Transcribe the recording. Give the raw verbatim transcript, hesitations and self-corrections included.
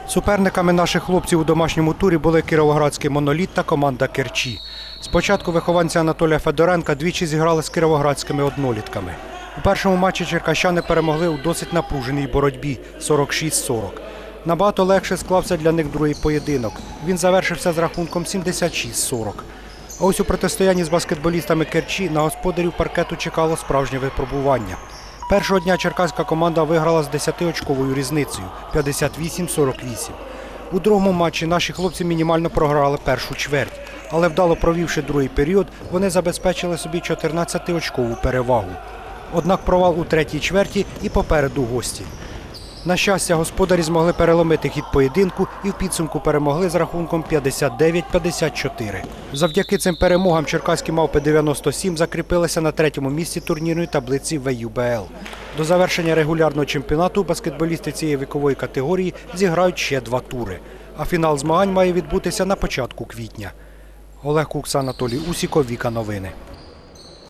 Суперниками наших хлопців у домашньому турі були кіровоградський «Моноліт» та команда «Керчі». Спочатку вихованці Анатолія Федоренка двічі зіграли з кіровоградськими однолітками. У першому матчі черкащани перемогли у досить напруженій боротьбі – сорок шість сорок. Набагато легше склався для них другий поєдинок. Він завершився з рахунком сімдесят шість сорок. А ось у протистоянні з баскетболістами «Керчі» на господарів паркету чекало справжнє випробування. Першого дня черкаська команда виграла з десятиочковою різницею – п'ятдесят вісім сорок вісім. У другому матчі наші хлопці мінімально програли першу чверть, але вдало провівши другий період, вони забезпечили собі чотирнадцятиочкову перевагу. Однак провал у третій чверті і попереду гості. На щастя, господарі змогли переломити хід поєдинку і в підсумку перемогли з рахунком п'ятдесят дев'ять п'ятдесят чотири. Завдяки цим перемогам черкаські «Мавпи дев'яносто сім» закріпилися на третьому місці турнірної таблиці ве ю бе ел. До завершення регулярного чемпіонату баскетболісти цієї вікової категорії зіграють ще два тури. А фінал змагань має відбутися на початку квітня. Олег Кукс, Анатолій Усіков, Віка Новини.